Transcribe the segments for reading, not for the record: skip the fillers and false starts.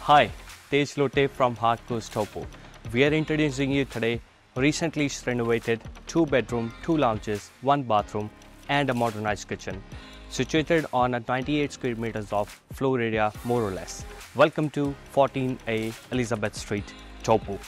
Hi, Tej Lote from Hardcore's Topo. We are introducing you today recently renovated 2-bedroom, 2 lounges, 1 bathroom and a modernized kitchen situated on a 98 square meters of floor area more or less. Welcome to 14A Elizabeth Street, Topo.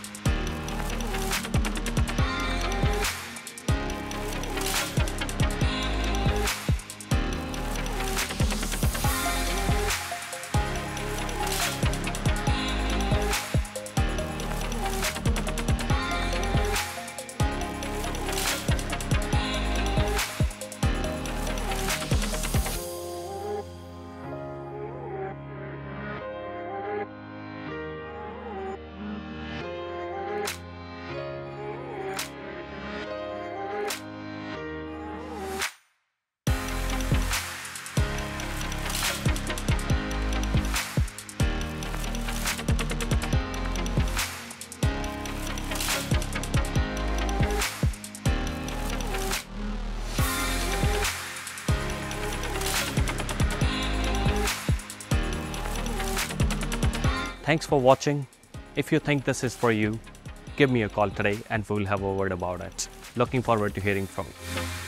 Thanks for watching. If you think this is for you, give me a call today and we'll have a word about it. Looking forward to hearing from you.